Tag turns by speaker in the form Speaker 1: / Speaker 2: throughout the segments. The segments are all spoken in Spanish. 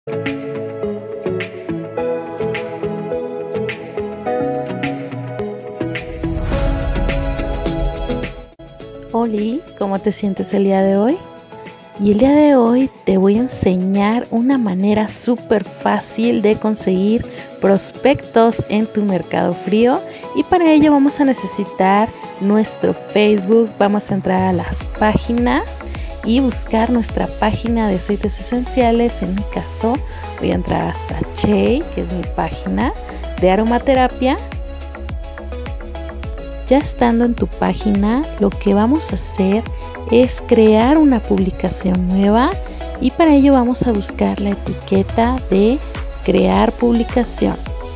Speaker 1: Oli, ¿cómo te sientes el día de hoy? Y el día de hoy te voy a enseñar una manera súper fácil de conseguir prospectos en tu Mercado Frío, y para ello vamos a necesitar nuestro Facebook. Vamos a entrar a las páginas y buscar nuestra página de aceites esenciales. En mi caso voy a entrar a Sachet, que es mi página de aromaterapia. Ya estando en tu página, lo que vamos a hacer es crear una publicación nueva, y para ello vamos a buscar la etiqueta de crear publicación.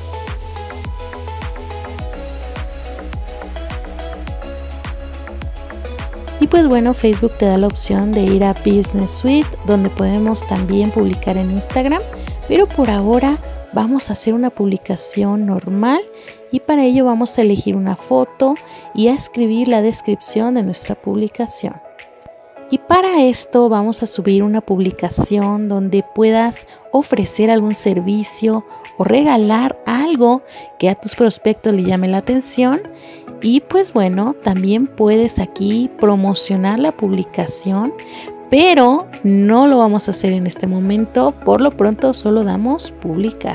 Speaker 1: Y pues bueno, Facebook te da la opción de ir a Business Suite, donde podemos también publicar en Instagram, pero por ahora vamos a hacer una publicación normal, y para ello vamos a elegir una foto y a escribir la descripción de nuestra publicación. Y para esto vamos a subir una publicación donde puedas ofrecer algún servicio o regalar algo que a tus prospectos le llame la atención. Y pues bueno, también puedes aquí promocionar la publicación, pero no lo vamos a hacer en este momento. Por lo pronto solo damos publicar.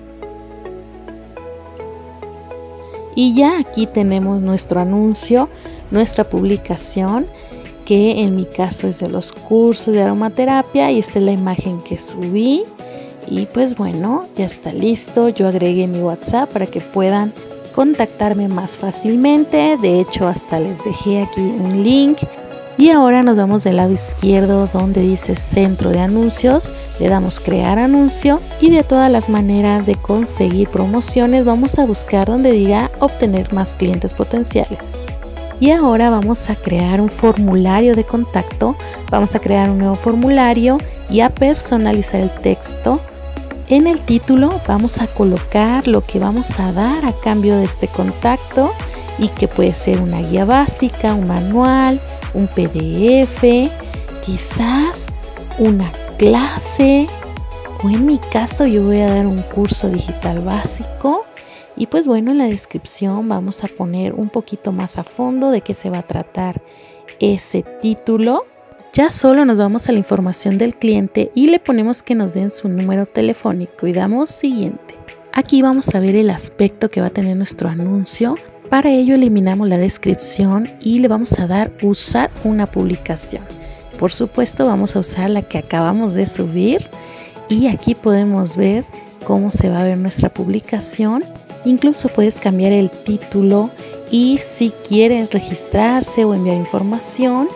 Speaker 1: Y ya aquí tenemos nuestro anuncio, nuestra publicación, que en mi caso es de los cursos de aromaterapia, y esta es la imagen que subí. Y pues bueno, ya está listo. Yo agregué mi WhatsApp para que puedan contactarme más fácilmente. De hecho, hasta les dejé aquí un link. Y ahora nos vamos del lado izquierdo donde dice centro de anuncios, le damos crear anuncio, y de todas las maneras de conseguir promociones vamos a buscar donde diga obtener más clientes potenciales. Y ahora vamos a crear un formulario de contacto. Vamos a crear un nuevo formulario y a personalizar el texto. En el título vamos a colocar lo que vamos a dar a cambio de este contacto, y que puede ser una guía básica, un manual, un PDF, quizás una clase, o en mi caso yo voy a dar un curso digital básico. Y pues bueno, en la descripción vamos a poner un poquito más a fondo de qué se va a tratar ese título. Ya solo nos vamos a la información del cliente y le ponemos que nos den su número telefónico y damos siguiente. Aquí vamos a ver el aspecto que va a tener nuestro anuncio. Para ello eliminamos la descripción y le vamos a dar usar una publicación. Por supuesto vamos a usar la que acabamos de subir, y aquí podemos ver cómo se va a ver nuestra publicación. Incluso puedes cambiar el título, y si quieres registrarse o enviar información.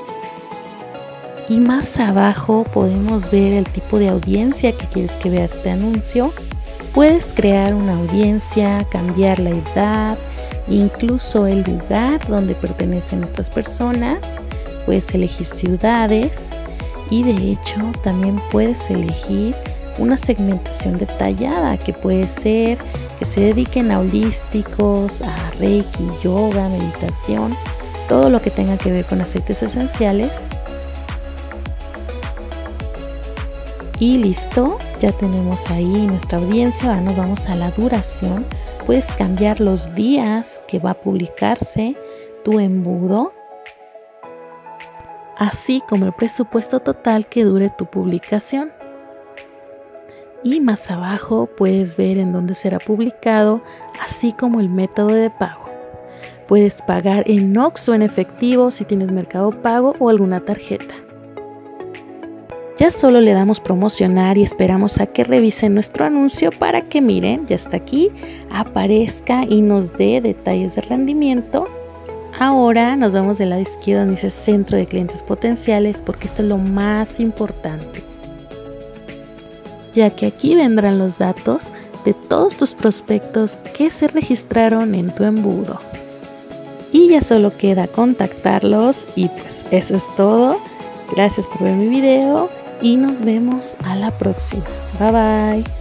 Speaker 1: Y más abajo podemos ver el tipo de audiencia que quieres que vea este anuncio. Puedes crear una audiencia, cambiar la edad, incluso el lugar donde pertenecen estas personas. Puedes elegir ciudades, y de hecho también puedes elegir una segmentación detallada, que puede ser que se dediquen a holísticos, a reiki, yoga, meditación, todo lo que tenga que ver con aceites esenciales. Y listo, ya tenemos ahí nuestra audiencia. Ahora nos vamos a la duración. Puedes cambiar los días que va a publicarse tu embudo, así como el presupuesto total que dure tu publicación. Y más abajo puedes ver en dónde será publicado, así como el método de pago. Puedes pagar en Nox o en efectivo si tienes Mercado Pago o alguna tarjeta. Ya solo le damos promocionar y esperamos a que revisen nuestro anuncio para que miren, ya está aquí, aparezca y nos dé detalles de rendimiento. Ahora nos vamos del lado izquierdo donde dice centro de clientes potenciales, porque esto es lo más importante, ya que aquí vendrán los datos de todos tus prospectos que se registraron en tu embudo. Y ya solo queda contactarlos, y pues eso es todo. Gracias por ver mi video y nos vemos a la próxima. Bye bye.